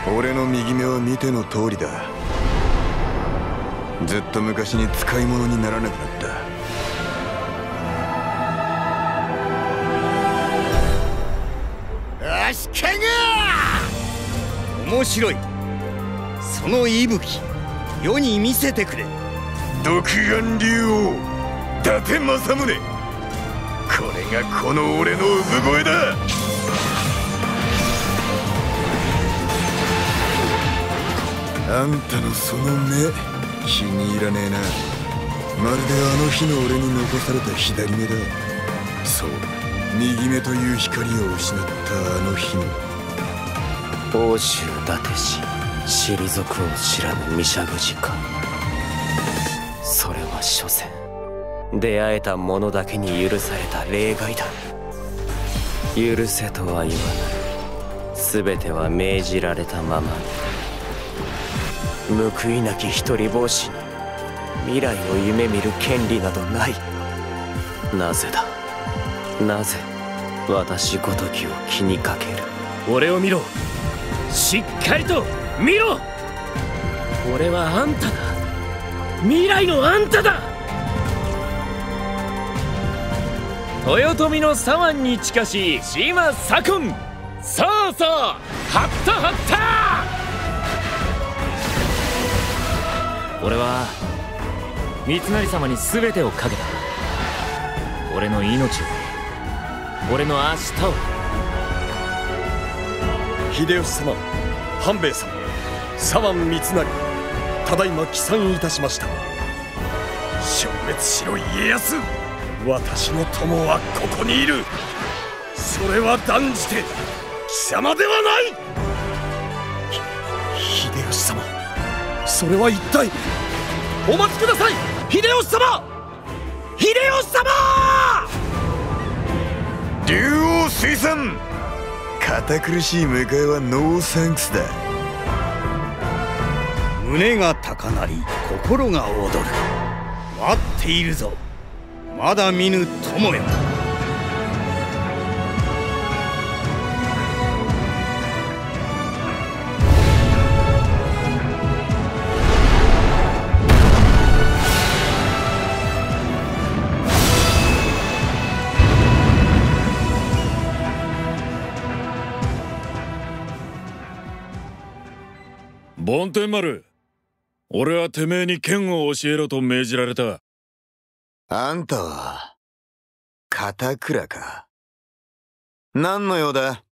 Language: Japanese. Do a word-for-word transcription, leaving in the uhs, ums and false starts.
俺の右目は見ての通りだ。ずっと昔に使い物にならなくなった。 足利面白い。その息吹世に見せてくれ。 独眼竜王伊達政宗、これがこの俺の産声だ。あんたのその目気に入らねえな。まるであの日の俺に残された左目だ。そう、右目という光を失ったあの日の。 奥州伊達氏退くを知らぬ御社口か。それは所詮出会えた者だけに許された例外だ。許せとは言わない。全ては命じられたままに。報いなき一人帽子に未来を夢見る権利などない。なぜだ、なぜ私ごときを気にかける。 俺を見ろ、しっかりと見ろ。俺はあんただ、未来のあんただ。豊臣の左腕に近しい島左近。さあさあ、はったはった。俺は三成様に全てをかけた。俺の命を、俺の明日を。 秀吉様、半兵衛様、左腕三成、ただいま帰参いたしました。消滅しろ家康、私の友はここにいる。それは断じて貴様ではない。ひ秀吉様、それは一体。お待ちください、秀吉様、秀吉様。 竜王水産、堅苦しい迎えはノーサンクスだ。 胸が高鳴り心が躍る。待っているぞ、まだ見ぬ友よ。 梵天丸、俺はてめえに剣を教えろと命じられた。 あんたは片倉か。何の用だ。